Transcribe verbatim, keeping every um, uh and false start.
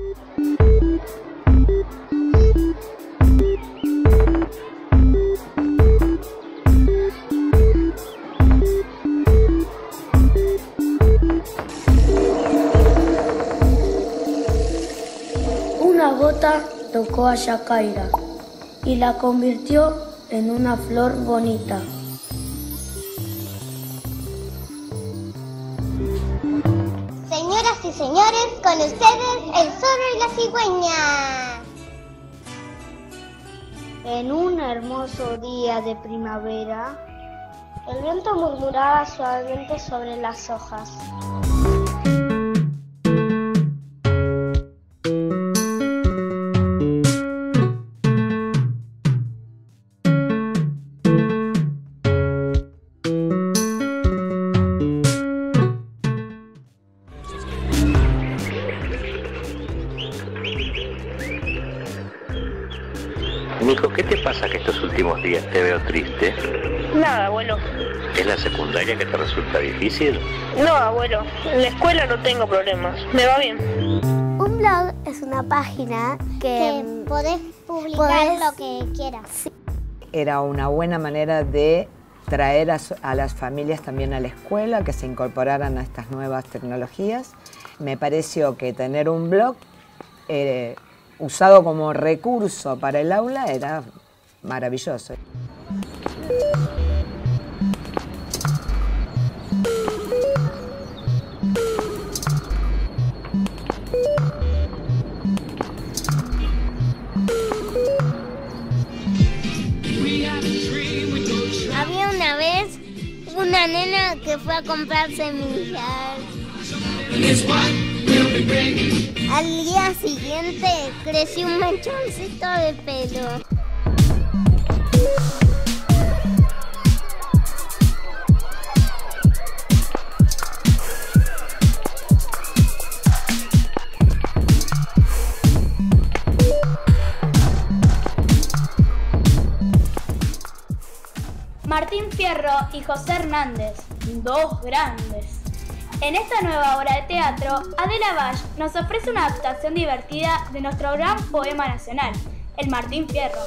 Una gota tocó a Yacaira y la convirtió en una flor bonita. Señoras y señores, con ustedes el zorro y la cigüeña. En un hermoso día de primavera, el viento murmuraba suavemente sobre las hojas. Nico, ¿qué te pasa que estos últimos días te veo triste? Nada, abuelo. ¿Es la secundaria que te resulta difícil? No, abuelo. En la escuela no tengo problemas. Me va bien. Un blog es una página que, que podés publicar podés... lo que quieras. Sí. Era una buena manera de traer a, a las familias también a la escuela, que se incorporaran a estas nuevas tecnologías. Me pareció que tener un blog eh, usado como recurso para el aula era maravilloso. Había una vez una nena que fue a comprar semillas. Al día siguiente creció un mechoncito de pelo. Martín Fierro y José Hernández, dos grandes. En esta nueva obra de teatro, Adela Bash nos ofrece una adaptación divertida de nuestro gran poema nacional, el Martín Fierro.